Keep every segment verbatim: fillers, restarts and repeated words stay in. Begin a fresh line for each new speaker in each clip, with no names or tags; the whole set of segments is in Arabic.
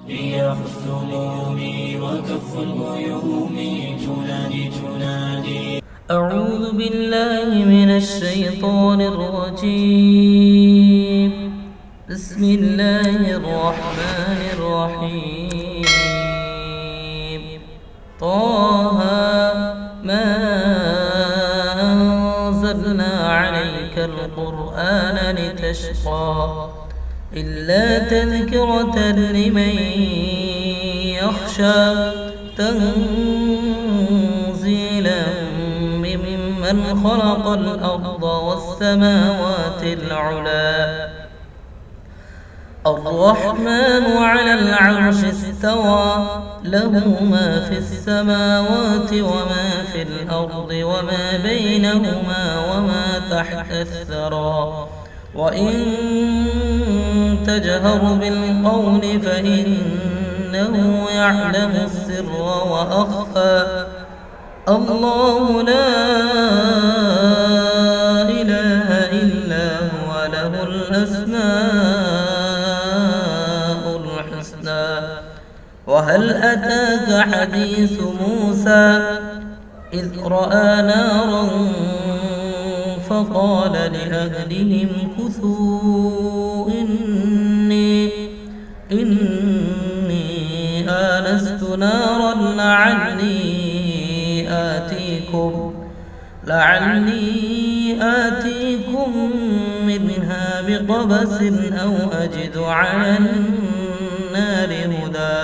رياح السموم وكف الغيوم تنادي تنادي.
أعوذ بالله من الشيطان الرجيم. بسم الله الرحمن الرحيم. طه ما أنزلنا عليك القرآن لتشقى إلا تذكرة لمن يخشى تنزيلا ممن خلق الأرض والسماوات العلى الرحمن على العرش استوى له ما في السماوات وما في الأرض وما بينهما وما تحت الثرى وإن تجهر بالقول فإنه يعلم السر وأخفى الله لا إله إلا هو له الأسماء الحسنى. وهل أتاك حديث موسى إذ رأى نارا فقال لأهلهم كثوا إني إني آنست نارا لعلي آتيكم لعلي آتيكم منها بقبس أو أجد على النار هدى.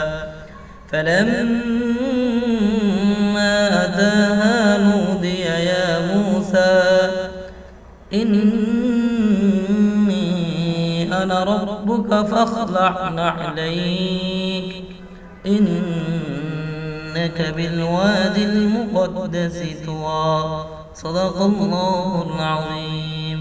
فلما أتاها نودي يا موسى إني أنا ربك فاخلع نعليك إنك بالوادي المقدس طوى. صدق الله العظيم.